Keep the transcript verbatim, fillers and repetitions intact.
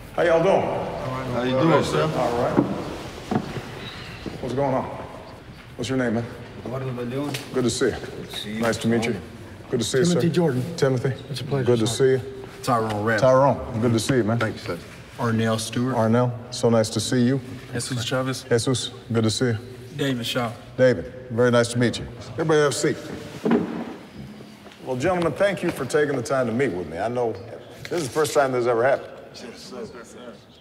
How y'all doing? How you doing, sir? All right. What's going on? What's your name, man? What are they doing? Good to see you. Good to see you. Nice to meet you. Good to see you, sir. Timothy Jordan. Timothy. It's a pleasure, Good to sir. see you. Tyrone Rap. Tyrone. Good to see you, man. Thank you, sir. Arnell Stewart. Arnell. So nice to see you. Jesus Chavez. Jesus. Good to see you. David Shaw. David. Very nice to meet you. Everybody have a seat. Well, gentlemen, thank you for taking the time to meet with me. I know this is the first time this has ever happened.